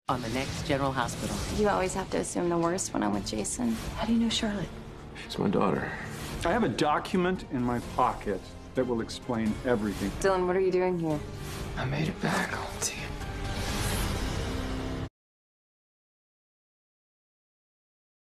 on the next General Hospital. You always have to assume the worst when I'm with Jason. How do you know Charlotte? She's my daughter. I have a document in my pocket that will explain everything. Dylan, what are you doing here? I made it back home to you.